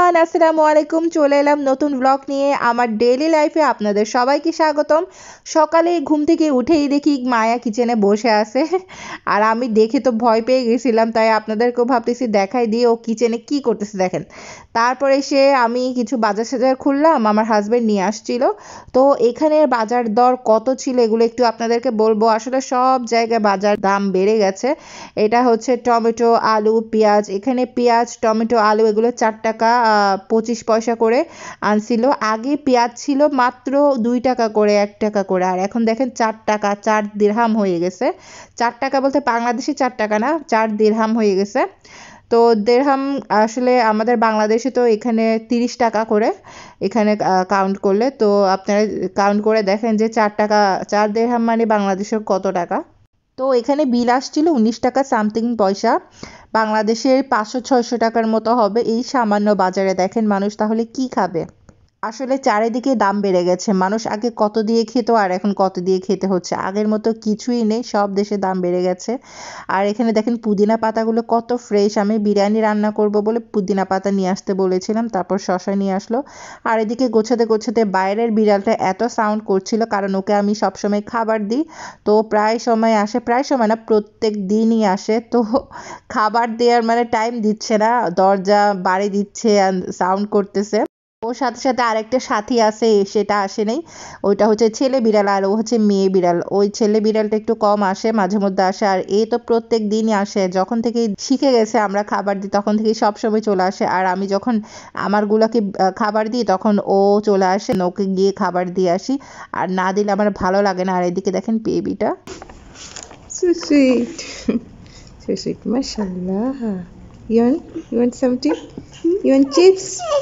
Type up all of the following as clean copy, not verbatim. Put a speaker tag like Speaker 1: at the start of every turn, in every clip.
Speaker 1: Everyone, আসসালামু আলাইকুম। চলে এলাম নতুন ব্লগ নিয়ে। আমার ডেইলি লাইফে আপনাদের সবাইকে স্বাগতম। সকালে ঘুম থেকে উঠেই দেখি মায়া কিচেনে বসে আছে, আর আমি দেখে তো ভয় পেয়ে গেছিলাম, তাই আপনাদেরকেও ভাবতেছি দেখাই দিয়ে ও কিচেনে কি করতেছে দেখেন। তারপরে আমি কিছু বাজার সাজার খুললাম, আমার হাজবেন্ড নিয়ে আসছিল। তো এখানের বাজার দর কত ছিল এগুলো একটু আপনাদেরকে বলবো। আসলে সব জায়গায় বাজার দাম বেড়ে গেছে। এটা হচ্ছে টমেটো, আলু, পেঁয়াজ। এখানে পেঁয়াজ, টমেটো, আলু এগুলো 4 টাকা 25 পয়সা করে আনছিল। আগে পেঁয়াজ ছিল মাত্র 2 টাকা করে, 1 টাকা করে, আর এখন দেখেন 4 টাকা, 4 দিরহাম হয়ে গেছে। 4 টাকা বলতে বাংলাদেশি 4 টাকা না, 4 দিরহাম হয়ে গেছে। তো দিরহাম আসলে আমাদের বাংলাদেশে তো এখানে 30 টাকা করে এখানে কাউন্ট করলে। তো আপনারা কাউন্ট করে দেখেন যে 4 টাকা, 4 দিরহাম মানে বাংলাদেশের কত টাকা। তো এখানে বিল আসছিল 19 টাকা সামথিং পয়সা, বাংলাদেশের 500-600 টাকার মতো হবে। এই সামান্য বাজারে দেখেন মানুষ তাহলে কি খাবে। আসলে চারিদিকে দাম বেড়ে গেছে। মানুষ আগে কত দিয়ে খেত আর এখন কত দিয়ে খেতে হচ্ছে, আগের মতো কিছুই নেই, সব দেশে দাম বেড়ে গেছে। আর এখানে দেখেন পুদিনা পাতাগুলো কত ফ্রেশ। আমি বিরিয়ানি রান্না করব বলে পুদিনা পাতা নিয়ে আসতে বলেছিলাম, তারপর শসা নিয়ে আসলো। আর এদিকে গোছাতে গোছাতে বাইরের বিড়ালটা এত সাউন্ড করছিল, কারণ ওকে আমি সবসময় খাবার দিই। তো প্রায় সময় আসে, প্রায় সময় না প্রত্যেক দিনই আসে। তো খাবার দেওয়ার মানে টাইম দিচ্ছে না, দরজা বাড়ি দিচ্ছে, সাউন্ড করতেছে। ওর সাথে সাথে আরেকটা সাথী আছে, সেটা আসে নাই। ওইটা হচ্ছে ছেলে বিড়াল আর ও হচ্ছে মেয়ে বিড়াল। ওই ছেলে বিড়ালটা একটু কম আসে, মাঝে মধ্যে আসে, আর এ তো প্রত্যেক দিনই আসে। যখন থেকে শিখে গেছে আমরা খাবার দিই তখন থেকেই সবসময় চলে আসে। আর আমি যখন আমারগুলোকে খাবার দিই তখন ও চলে আসে, ওকে গিয়ে খাবার দিয়ে আসি। আর না দিলে আমার ভালো লাগে না। আর এদিকে দেখেন বেবিটা,
Speaker 2: So sweet. So sweet. Mashallah. You want something? You want chips?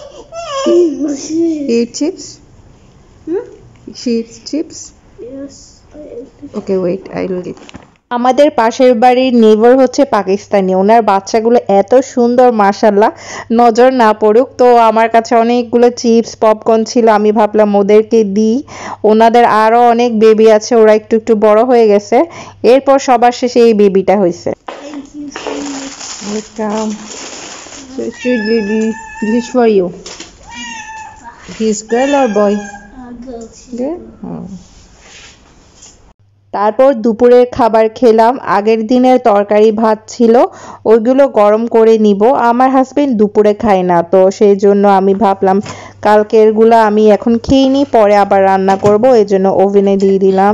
Speaker 2: You eat chips? She eats chips?
Speaker 3: Yes.
Speaker 2: Okay, wait. I will eat.
Speaker 1: আমাদের পাশের বাড়ির নেইবার হচ্ছে পাকিস্তানি। ওনার বাচ্চাগুলো এত সুন্দর, মাশাল্লাহ, নজর না পড়ুক। তো আমার কাছে অনেকগুলো চিপস, পপকর্ন ছিল, আমি ভাবলাম ওদেরকে দিই। ওনাদের আরও অনেক বেবি আছে, ওরা একটু একটু বড় হয়ে গেছে। এরপর সবার শেষে এই বেবিটা হয়েছে।
Speaker 3: Thank you so much.
Speaker 2: Welcome. So sweet baby. This is for you. He's girl or boy?
Speaker 3: Girls.
Speaker 2: Girl? Oh.
Speaker 1: তারপর দুপুরের খাবার খেলাম। আগের দিনের তরকারি ভাত ছিল, ওইগুলো গরম করে নিব। আমার হাজবেন্ড দুপুরে খায় না, তো সেই জন্য আমি ভাবলাম কালকেরগুলো আমি এখন খেয়ে নিই, পরে আবার রান্না করব, এই জন্য ওভেনে দিয়ে দিলাম।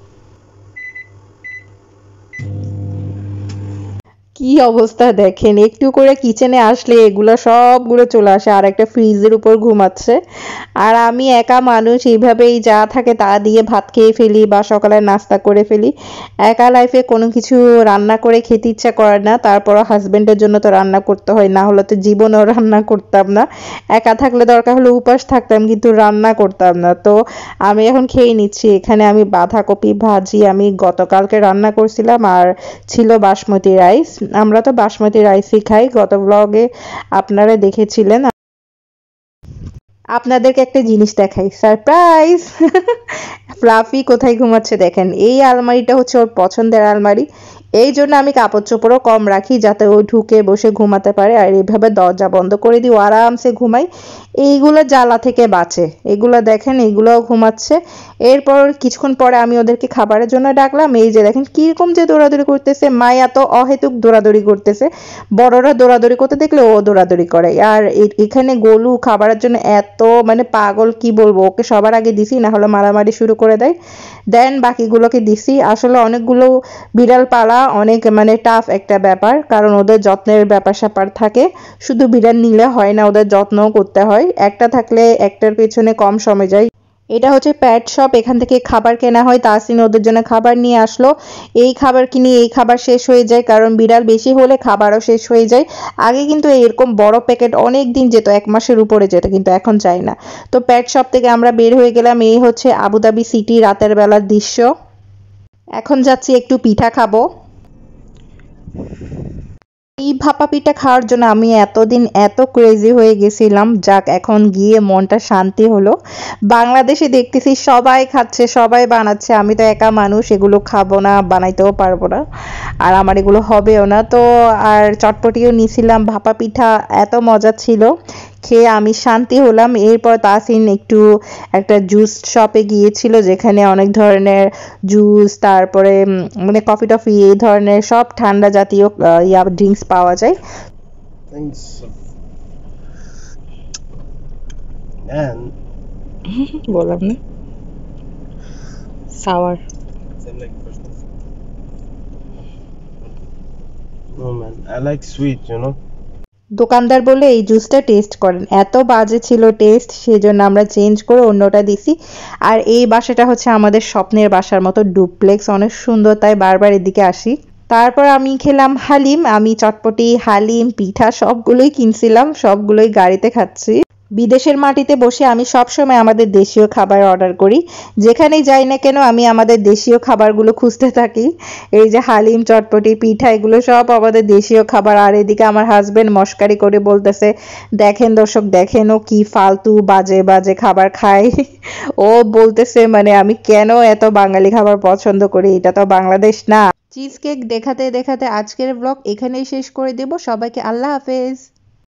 Speaker 1: কি অবস্থা দেখেন, একটু করে কিচেনে আসলে এগুলো সবগুলো চলে আসে, আর একটা ফ্রিজের উপর ঘুমাচ্ছে। আর আমি একা মানুষ, এইভাবেই যা থাকে তা দিয়ে ভাত খেয়ে ফেলি বা সকালে নাস্তা করে ফেলি। একা লাইফে কোনো কিছু রান্না করে খেতে ইচ্ছা করে না, তারপরও হাজবেন্ডের জন্য তো রান্না করতে হয়, না হলে তো জীবনেও রান্না করতাম না। একা থাকলে দরকার হলে উপাস থাকতাম, কিন্তু রান্না করতাম না। তো আমি এখন খেয়ে নিচ্ছি। এখানে আমি বাঁধাকপি ভাজি আমি গতকালকে রান্না করছিলাম, আর ছিল বাসমতি রাইস। আমরা তো বাসমতি রাইসই খাই, গত ব্লগে আপনারা দেখেছিলেন। আপনাদেরকে একটা জিনিস দেখাই, সারপ্রাইজ। ফ্লাফি কোথায় ঘুমাচ্ছে দেখেন। এই আলমারিটা হচ্ছে ওর পছন্দের আলমারি, এই জন্য আমি কাপড় চোপড়ও কম রাখি যাতে ও ঢুকে বসে ঘুমাতে পারে। আর এইভাবে দরজা বন্ধ করে দিই, আরামসে ঘুমাই, এইগুলো জ্বালা থেকে বাঁচে। এগুলো দেখেন, এগুলোও ঘুমাচ্ছে। এরপর কিছুক্ষণ পরে আমি ওদেরকে খাবারের জন্য ডাকলাম। এই যে দেখেন কিরকম যে দৌড়াদৌড়ি করতেছে, মায়া তো অহেতুক দৌড়াদৌড়ি করতেছে। বড়রা দৌড়াদৌড়ি করতে দেখলে ও দৌড়াদৌড়ি করে। আর এখানে গোলু খাবারের জন্য এত মানে পাগল, কি বলবো। ওকে সবার আগে দিছি, না হলে মারামারি শুরু করে দেয়। দেন বাকিগুলোকে দিছি। আসলে অনেকগুলো বিড়াল পালা অনেক মানে টাফ একটা ব্যাপার, কারণ ওদের যত্নের ব্যাপার স্যাপার থাকে। শুধু বিড়াল নিলে হয় না, ওদের যত্নও করতে হয়। একটা থাকলে একটার পেছনে কম সময় যায়। এটা হচ্ছে প্যাট শপ, এখান থেকে খাবার কেনা হয়। তাসিন ওদের জন্য খাবার নিয়ে আসলো। এই খাবার কিনি, এই খাবার শেষ হয়ে যায়, কারণ বিড়াল বেশি হলে খাবারও শেষ হয়ে যায়। আগে কিন্তু এরকম বড় প্যাকেট অনেক দিন যেত, 1 মাসের উপরে যেত, কিন্তু এখন যায় না। তো প্যাট শপ থেকে আমরা বের হয়ে গেলাম। এই হচ্ছে আবুধাবি সিটি রাতের বেলার দৃশ্য। এখন যাচ্ছি একটু পিঠা খাবো। এই ভাপা পিঠা খাওয়ার জন্য আমি এতদিন এত ক্রেজি হয়ে গেছিলাম, যাক এখন গিয়ে মনটা শান্তি হলো। বাংলাদেশে দেখতেছি সবাই খাচ্ছে, সবাই বানাচ্ছে, আমি তো একা মানুষ, এগুলো খাবো না, বানাইতেও পারবো না, আর আমার এগুলো হবেও না। তো আর চটপটিও নিয়েছিলাম, ভাপা পিঠা এত মজা ছিল। খেয়ে আমি শান্তি হলাম। এরপর তাসিন একটু একটা জুস শপে গিয়েছিল, যেখানে অনেক ধরনের জুস, তারপরে মানে কফি টফি এই ধরনের সব ঠান্ডা জাতীয় ড্রিঙ্কস পাওয়া যায়।
Speaker 4: Thanks. Man,
Speaker 2: বললাম না, shower.
Speaker 4: same like first one. No man, I like sweet, you know.
Speaker 1: দোকানদার বলল এই জুসটা টেস্ট করেন, এত বাজে ছিল টেস্ট, সেজন্য আমরা চেঞ্জ করে অন্যটা দিছি। আর এই বাসাটা হচ্ছে আমাদের স্বপ্নের বাসার মতো, ডুপ্লেক্স, অনেক সুন্দর, তাই বারবার এদিকে আসি। তারপর আমি খেলাম হালিম। আমি চটপটি, হালিম, পিঠা সবগুলোই কিনছিলাম, সবগুলোই গাড়িতে খাচ্ছি। বিদেশের মাটিতে বসে আমি সবসময় আমাদের দেশীয় খাবার অর্ডার করি, যেখানেই যাই না কেন আমি আমাদের দেশীয় খাবারগুলো খুঁজতে থাকি। এই যে হালিম, চটপটি, পিঠা, এগুলো সব আমাদের দেশীয় খাবার। আর এদিকে আমার হাজবেন্ড মস্কারি করে বলতেছে, দেখেন দর্শক, দেখেন ও কি ফালতু বাজে বাজে খাবার খায়। ও বলতেছে মানে আমি কেন এত বাঙালি খাবার পছন্দ করি, এটা তো বাংলাদেশ না। চিজ কেক দেখাতে দেখাতে আজকের ব্লগ এখানেই শেষ করে দেব। সবাইকে আল্লাহ হাফেজ।